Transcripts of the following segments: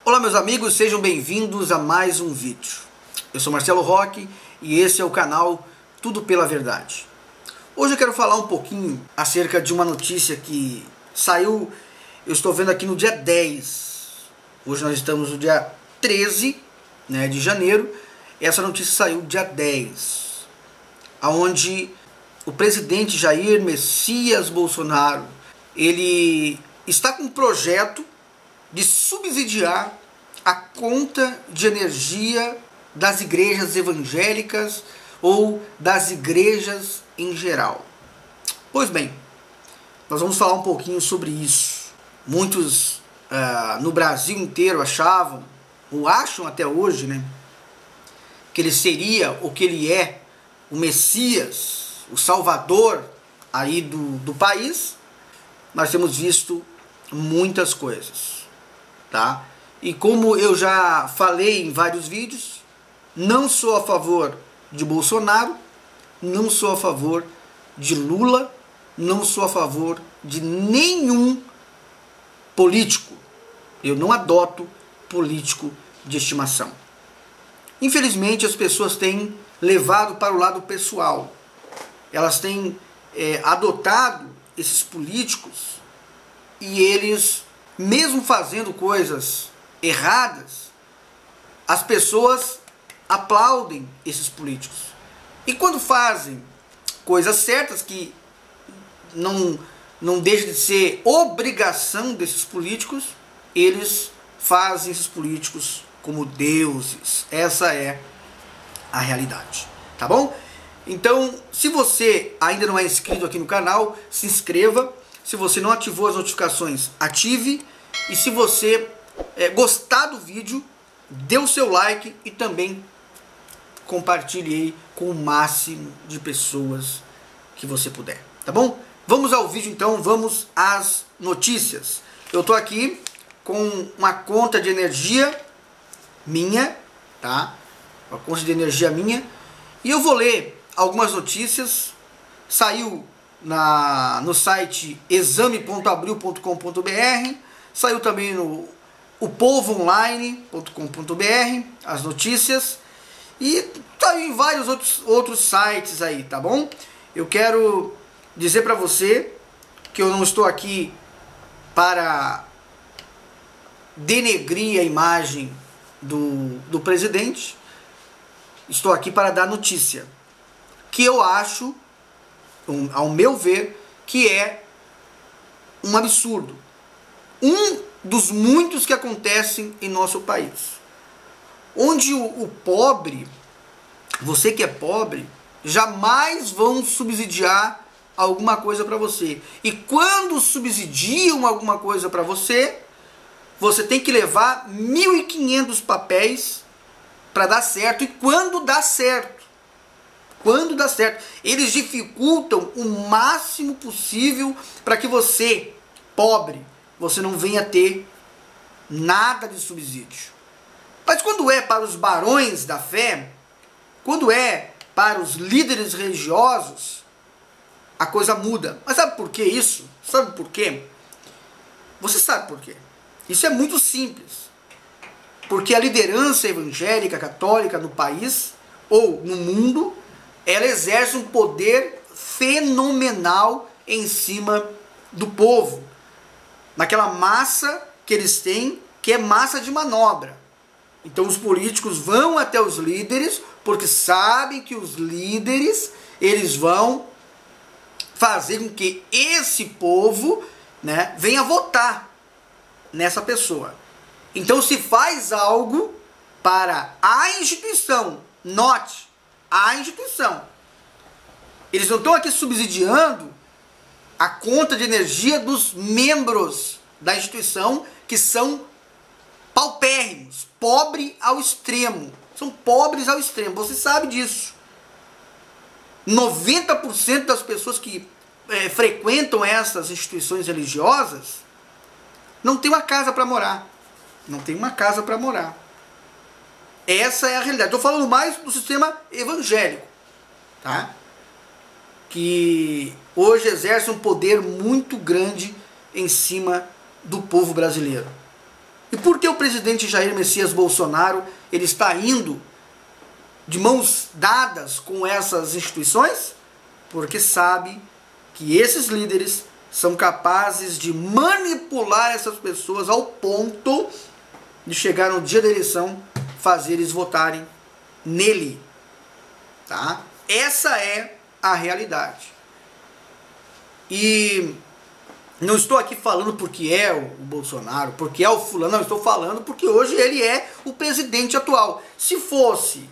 Olá meus amigos, sejam bem-vindos a mais um vídeo. Eu sou Marcelo Roque e esse é o canal Tudo pela Verdade. Hoje eu quero falar um pouquinho acerca de uma notícia que saiu, eu estou vendo aqui no dia 10. Hoje nós estamos no dia 13, de janeiro. Essa notícia saiu dia 10, onde o presidente Jair Messias Bolsonaro, ele está com um projeto de subsidiar a conta de energia das igrejas evangélicas ou das igrejas em geral. Pois bem, nós vamos falar um pouquinho sobre isso. Muitos no Brasil inteiro achavam, ou acham até hoje, que ele seria o que ele é, o Messias, o Salvador aí do país. Nós temos visto muitas coisas, tá? E como eu já falei em vários vídeos, não sou a favor de Bolsonaro, não sou a favor de Lula, não sou a favor de nenhum político. Eu não adoto político de estimação. Infelizmente as pessoas têm levado para o lado pessoal. Elas têm adotado esses políticos e eles, mesmo fazendo coisas erradas, as pessoas aplaudem esses políticos. E quando fazem coisas certas, que não deixa de ser obrigação desses políticos, eles fazem esses políticos como deuses. Essa é a realidade, tá bom? Então, se você ainda não é inscrito aqui no canal, se inscreva. Se você não ativou as notificações, ative. E se você gostar do vídeo, dê o seu like e também compartilhe aí com o máximo de pessoas que você puder, tá bom? Vamos ao vídeo então, vamos às notícias. Eu tô aqui com uma conta de energia minha, tá? Uma conta de energia minha. E eu vou ler algumas notícias. Saiu no site exame.abril.com.br, saiu também no opovoonline.com.br as notícias, e saiu em vários outros sites aí, tá bom? Eu quero dizer para você que eu não estou aqui para denegrir a imagem do presidente. Estou aqui para dar notícia que eu acho, ao meu ver, que é um absurdo. Um dos muitos que acontecem em nosso país. Onde o pobre, você que é pobre, jamais vão subsidiar alguma coisa para você. E quando subsidiam alguma coisa para você, você tem que levar 1.500 papéis para dar certo. E quando dá certo, eles dificultam o máximo possível para que você, pobre, você não venha ter nada de subsídio. Mas quando é para os barões da fé, quando é para os líderes religiosos, a coisa muda. Mas sabe por que isso? Sabe por quê? Você sabe por quê? Isso é muito simples. Porque a liderança evangélica, católica no país ou no mundo, ela exerce um poder fenomenal em cima do povo. Naquela massa que eles têm, que é massa de manobra. Então os políticos vão até os líderes, porque sabem que os líderes, eles vão fazer com que esse povo, venha votar nessa pessoa. Então se faz algo para a instituição, note, a instituição. Eles não estão aqui subsidiando a conta de energia dos membros da instituição, que são paupérrimos, pobre ao extremo. São pobres ao extremo, você sabe disso. 90% das pessoas que frequentam essas instituições religiosas não tem uma casa para morar. Não tem uma casa para morar. Essa é a realidade. Estou falando mais do sistema evangélico, tá? Que hoje exerce um poder muito grande em cima do povo brasileiro. E por que o presidente Jair Messias Bolsonaro ele está indo de mãos dadas com essas instituições? Porque sabe que esses líderes são capazes de manipular essas pessoas ao ponto de chegar no dia da eleição, fazer eles votarem nele. Tá? Essa é a realidade. E não estou aqui falando porque é o Bolsonaro, porque é o fulano, não, estou falando porque hoje ele é o presidente atual. Se fosse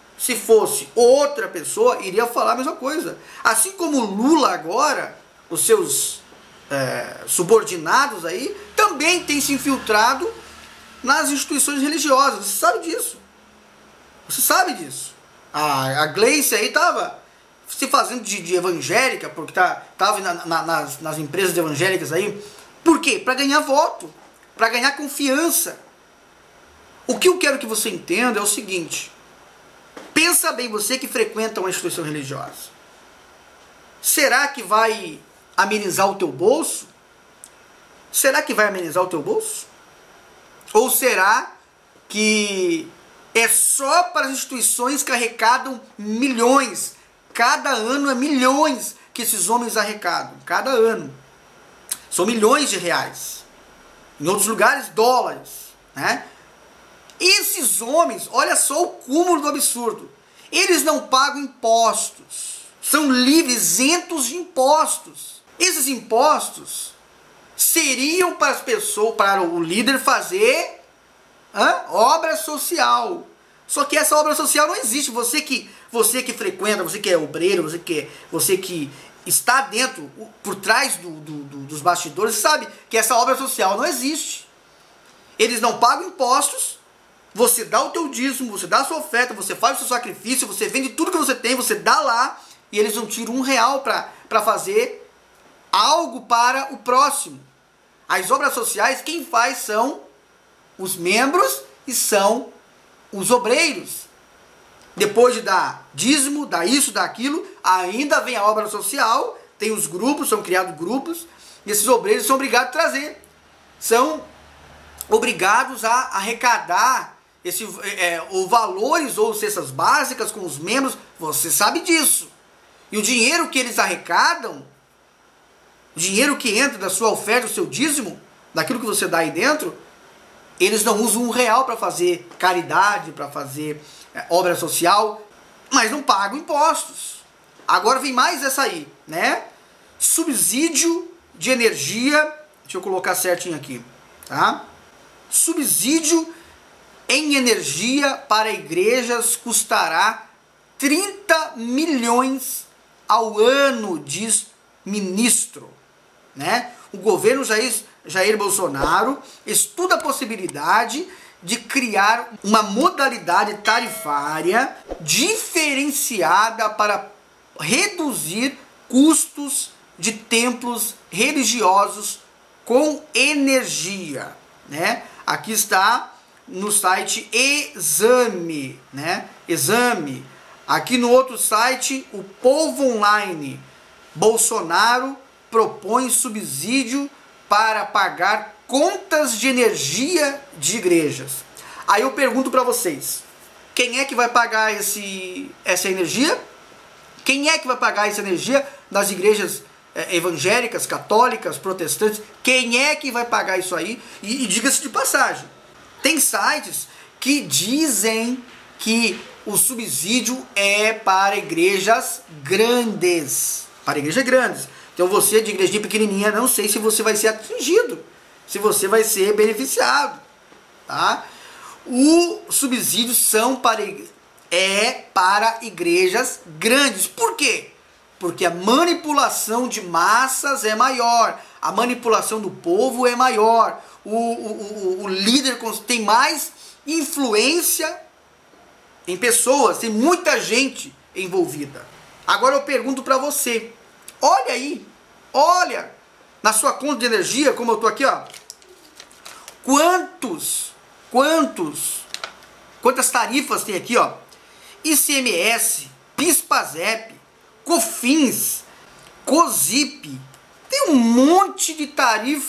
outra pessoa, iria falar a mesma coisa. Assim como Lula agora, os seus subordinados aí, também têm se infiltrado nas instituições religiosas. Você sabe disso. Você sabe disso. A Gleice aí estava se fazendo de evangélica, porque estava nas empresas evangélicas aí. Por quê? Para ganhar voto, para ganhar confiança. O que eu quero que você entenda é o seguinte. Pensa bem, você que frequenta uma instituição religiosa. Será que vai amenizar o teu bolso? Será que vai amenizar o teu bolso? Ou será que é só para as instituições que arrecadam milhões? Cada ano é milhões que esses homens arrecadam. Cada ano. São milhões de reais. Em outros lugares, dólares. Né? Esses homens, olha só o cúmulo do absurdo. Eles não pagam impostos. São livres, isentos de impostos. Esses impostos seriam para as pessoas, para o líder fazer obra social. Só que essa obra social não existe. Você que frequenta, você que é obreiro, você que está dentro, por trás dos bastidores, sabe que essa obra social não existe. Eles não pagam impostos. Você dá o teu dízimo, você dá a sua oferta, você faz o seu sacrifício, você vende tudo que você tem, você dá lá, e eles não tiram R$1 para fazer algo para o próximo. As obras sociais, quem faz são os membros e são os obreiros. Depois de dar dízimo, dar isso, dar aquilo, ainda vem a obra social, tem os grupos, são criados grupos, e esses obreiros são obrigados a trazer. São obrigados a arrecadar os valores ou cestas básicas com os membros, você sabe disso. E o dinheiro que eles arrecadam, o dinheiro que entra da sua oferta, do seu dízimo, daquilo que você dá aí dentro, eles não usam R$1 para fazer caridade, para fazer obra social, mas não pagam impostos. Agora vem mais essa aí, né? Subsídio de energia, deixa eu colocar certinho aqui, tá? Subsídio em energia para igrejas custará 30 milhões ao ano, diz ministro, né? O governo Jair Bolsonaro estuda a possibilidade de criar uma modalidade tarifária diferenciada para reduzir custos de templos religiosos com energia, né? Aqui está no site Exame, né? Exame. Aqui no outro site, o Povo Online. Bolsonaro propõe subsídio para pagar contas de energia de igrejas. Aí eu pergunto para vocês, quem é que vai pagar essa energia? Quem é que vai pagar essa energia das igrejas evangélicas, católicas, protestantes? Quem é que vai pagar isso aí? E diga-se de passagem, tem sites que dizem que o subsídio é para igrejas grandes. Para igrejas grandes. Então você de igrejinha pequenininha, não sei se você vai ser atingido, se você vai ser beneficiado, tá? O subsídio é para igrejas grandes. Por quê? Porque a manipulação de massas é maior, a manipulação do povo é maior, o líder tem mais influência em pessoas, tem muita gente envolvida. Agora eu pergunto para você, olha aí, olha na sua conta de energia, como eu estou aqui, ó, quantas tarifas tem aqui, ó, ICMS, PIS/PASEP, COFINS, COSIP, tem um monte de tarifa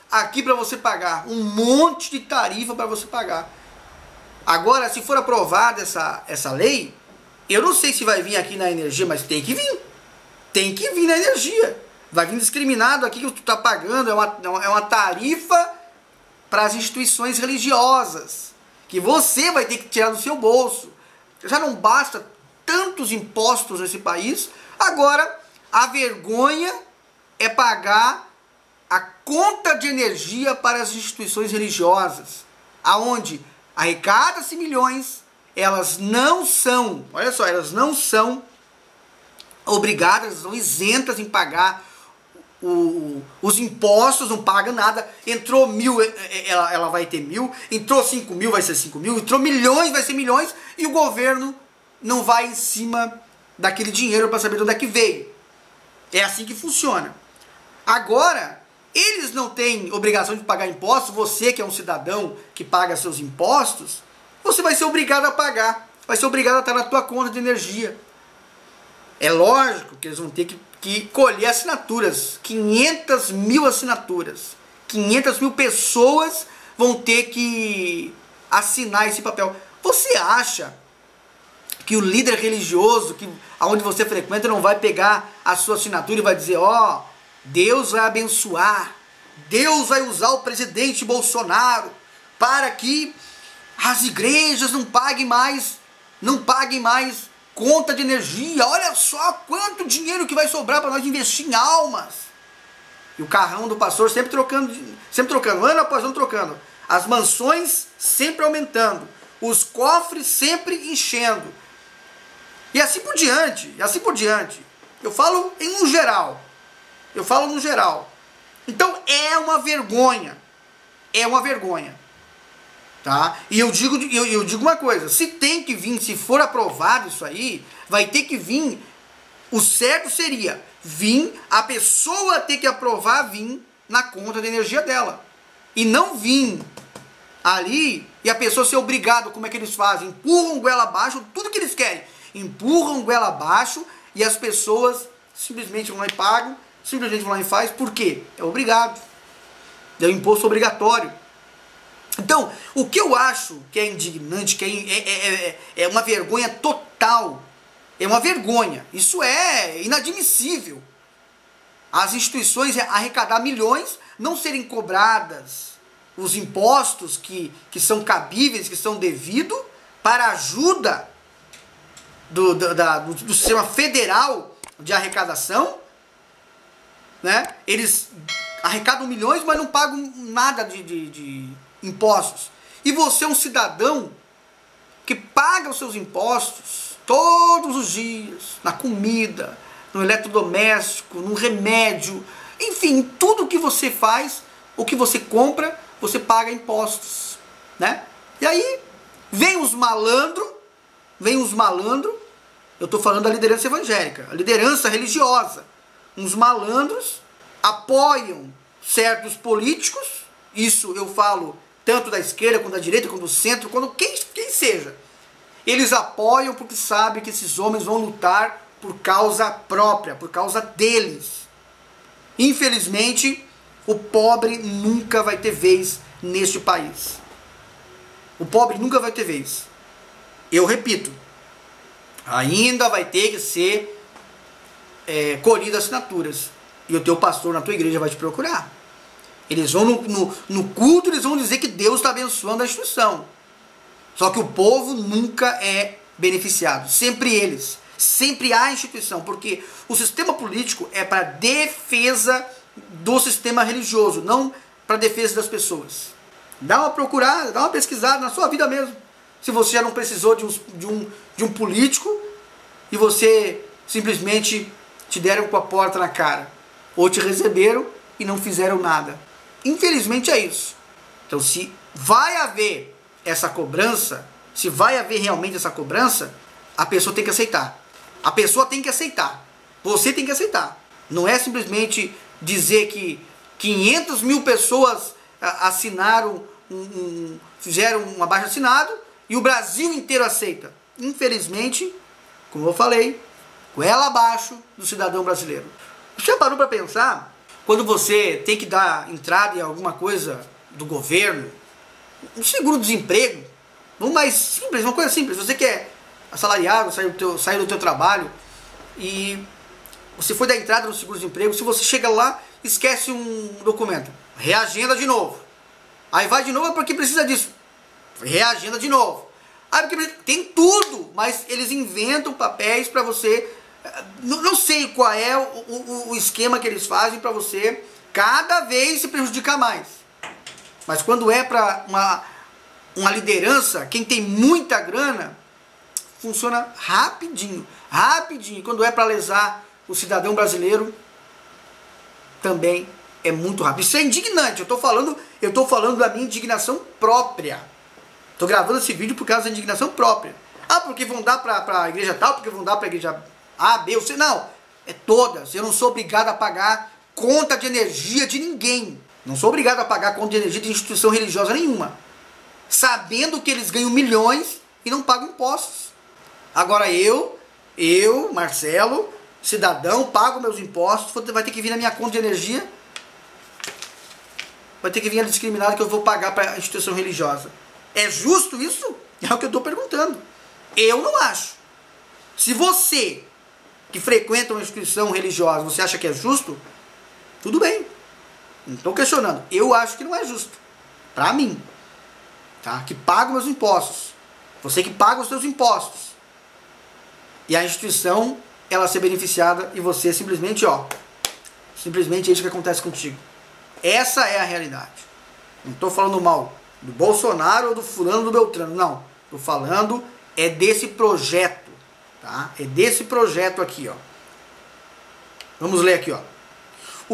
aqui para você pagar, um monte de tarifa para você pagar. Agora, se for aprovada essa lei, eu não sei se vai vir aqui na energia, mas tem que vir. Tem que vir na energia. Vai vir discriminado aqui que tu está pagando, é uma tarifa para as instituições religiosas, que você vai ter que tirar do seu bolso. Já não basta tantos impostos nesse país, agora a vergonha é pagar a conta de energia para as instituições religiosas, aonde arrecada-se milhões, elas não são, olha só, elas não são obrigadas, são isentas em pagar os impostos, não paga nada. Entrou 1.000, ela vai ter 1.000, entrou 5.000, vai ser 5.000, entrou milhões, vai ser milhões, e o governo não vai em cima daquele dinheiro para saber de onde é que veio. É assim que funciona. Agora, eles não têm obrigação de pagar impostos. Você que é um cidadão que paga seus impostos, você vai ser obrigado a pagar, vai ser obrigado a estar na tua conta de energia. É lógico que eles vão ter que colher assinaturas, 500 mil assinaturas, 500 mil pessoas vão ter que assinar esse papel. Você acha que o líder religioso, aonde você frequenta, não vai pegar a sua assinatura e vai dizer, ó, Deus vai abençoar, Deus vai usar o presidente Bolsonaro para que as igrejas não paguem mais conta de energia, olha só quanto dinheiro que vai sobrar para nós investir em almas. E o carrão do pastor sempre trocando, ano após ano trocando, as mansões sempre aumentando, os cofres sempre enchendo, e assim por diante, Eu falo em um geral, Então é uma vergonha, tá? E eu digo uma coisa, se tem que vir, se for aprovado isso aí, vai ter que vir, o certo seria vir, a pessoa ter que aprovar, vir na conta de energia dela, e não vir ali e a pessoa ser obrigada. Como é que eles fazem? Empurram goela abaixo tudo que eles querem, empurram goela abaixo, e as pessoas simplesmente vão lá e pagam, simplesmente vão lá e faz. Por quê? É obrigado, é um imposto obrigatório. Então, o que eu acho que é indignante, que é uma vergonha total, é uma vergonha, isso é inadmissível. As instituições arrecadar milhões, não serem cobradas os impostos que são cabíveis, que são devidos, para a ajuda do sistema federal de arrecadação, né? Eles arrecadam milhões, mas não pagam nada de impostos. E você é um cidadão que paga os seus impostos todos os dias, na comida, no eletrodoméstico, no remédio, enfim, tudo que você faz, o que você compra, você paga impostos, né? E aí vem os malandros, eu estou falando da liderança evangélica, a liderança religiosa, uns malandros apoiam certos políticos, isso eu falo tanto da esquerda, quanto da direita, quanto do centro, quanto quem seja. Eles apoiam porque sabem que esses homens vão lutar por causa própria, por causa deles. Infelizmente, o pobre nunca vai ter vez neste país. O pobre nunca vai ter vez. Eu repito, ainda vai ter que ser colhido assinaturas. E o teu pastor na tua igreja vai te procurar. Eles vão no culto, eles vão dizer que Deus está abençoando a instituição. Só que o povo nunca é beneficiado. Sempre eles. Sempre a instituição. Porque o sistema político é para defesa do sistema religioso, não para defesa das pessoas. Dá uma procurada, dá uma pesquisada na sua vida mesmo. Se você já não precisou de um político e você simplesmente te deram com a porta na cara. Ou te receberam e não fizeram nada. Infelizmente é isso. Então, se vai haver essa cobrança, se vai haver realmente essa cobrança, a pessoa tem que aceitar. A pessoa tem que aceitar. Você tem que aceitar. Não é simplesmente dizer que 500 mil pessoas assinaram, fizeram um abaixo-assinado e o Brasil inteiro aceita. Infelizmente, como eu falei, goela abaixo do cidadão brasileiro. Você já parou para pensar quando você tem que dar entrada em alguma coisa do governo, um seguro-desemprego, vamos mais simples, uma coisa simples, você que é assalariado, saiu do teu trabalho e você foi dar entrada no seguro-desemprego, se você chega lá, esquece um documento, reagenda de novo, aí vai de novo porque precisa disso, reagenda de novo, aí porque tem tudo, mas eles inventam papéis para você, não sei qual é o esquema que eles fazem para você cada vez se prejudicar mais, mas quando é para uma liderança, quem tem muita grana, funciona rapidinho, rapidinho. Quando é para lesar o cidadão brasileiro, também é muito rápido. Isso é indignante. Eu tô falando da minha indignação própria. Tô gravando esse vídeo por causa da indignação própria. Ah, porque vão dar para a igreja tal, porque vão dar para a igreja A, B ou C. Não, é todas. Eu não sou obrigado a pagar conta de energia de ninguém. Não sou obrigado a pagar conta de energia de instituição religiosa nenhuma. Sabendo que eles ganham milhões e não pagam impostos. Agora eu, Marcelo, cidadão, pago meus impostos, vai ter que vir na minha conta de energia, vai ter que vir a discriminada que eu vou pagar para a instituição religiosa. É justo isso? É o que eu estou perguntando. Eu não acho. Se você, que frequenta uma instituição religiosa, você acha que é justo, tudo bem. Não estou questionando. Eu acho que não é justo. Para mim. Tá? Que pago meus impostos. Você que paga os seus impostos. E a instituição, ela ser beneficiada e você simplesmente, simplesmente é isso que acontece contigo. Essa é a realidade. Não estou falando mal do Bolsonaro ou do fulano do Beltrano, não. Estou falando desse projeto, tá? É desse projeto aqui, Vamos ler aqui, O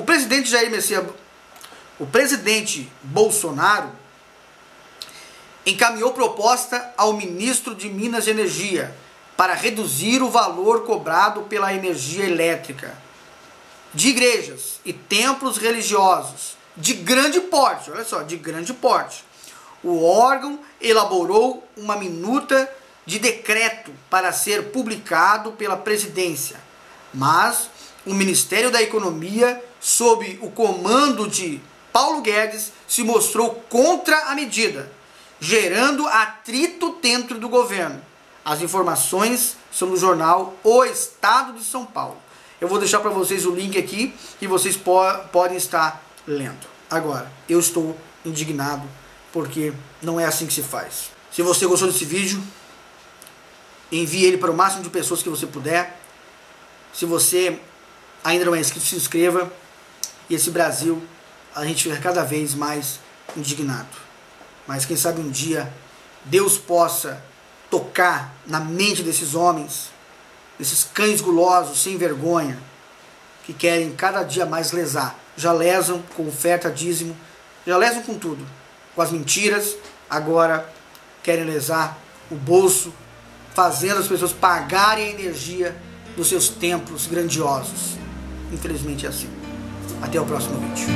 presidente Bolsonaro encaminhou proposta ao ministro de Minas e Energia para reduzir o valor cobrado pela energia elétrica de igrejas e templos religiosos de grande porte, olha só, de grande porte. O órgão elaborou uma minuta de decreto para ser publicado pela presidência, mas o Ministério da Economia, sob o comando de Paulo Guedes, se mostrou contra a medida, gerando atrito dentro do governo. As informações são no jornal O Estado de São Paulo. Eu vou deixar para vocês o link aqui e vocês podem estar lendo. Agora, eu estou indignado porque não é assim que se faz. Se você gostou desse vídeo, envie ele para o máximo de pessoas que você puder. Se você ainda não é inscrito, se inscreva. E esse Brasil, a gente fica cada vez mais indignado. Mas quem sabe um dia Deus possa tocar na mente desses homens, desses cães gulosos, sem vergonha, que querem cada dia mais lesar. Já lesam com oferta, dízimo, já lesam com tudo, com as mentiras, agora querem lesar o bolso, fazendo as pessoas pagarem a energia dos seus templos grandiosos. Infelizmente é assim. Até o próximo vídeo.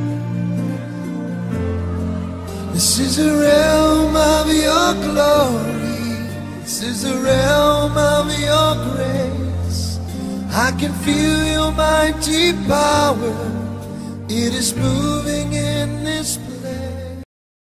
This is a realm of your glory. This is the realm of your grace. I can feel your mighty power. It is moving